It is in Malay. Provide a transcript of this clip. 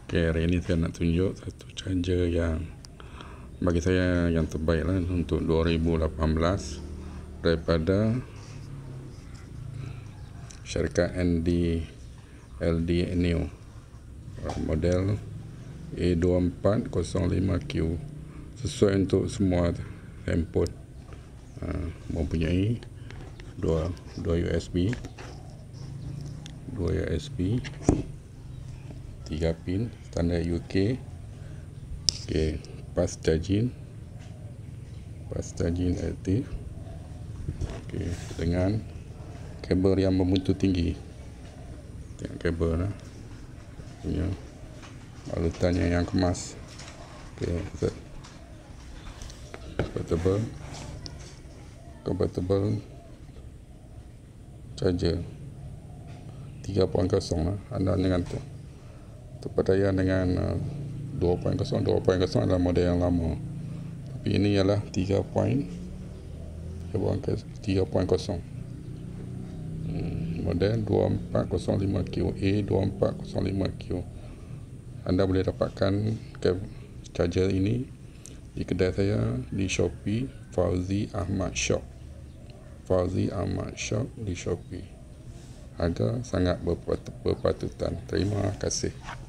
Okay, hari ini saya nak tunjuk satu charger yang bagi saya yang terbaik lah untuk 2018 daripada syarikat LD Neo, model A2405Q, sesuai untuk semua handphone. Mempunyai dua USB, 3 pin standard UK. Okay, fast charging aktif. Okay, dengan kabel yang bermutu tinggi. Tengok kabel lah, punya balutannya yang kemas. Okay, compatible charger 3.0 lah. Anda dengan terpedaya dengan 2.0 adalah model yang lama, tapi ini ialah 3.0. Model 2405Q, A2405Q. Anda boleh dapatkan charger ini di kedai saya di Shopee, Fauzi Ahmad Shop di Shopee. Harga sangat berpatutan. Terima kasih.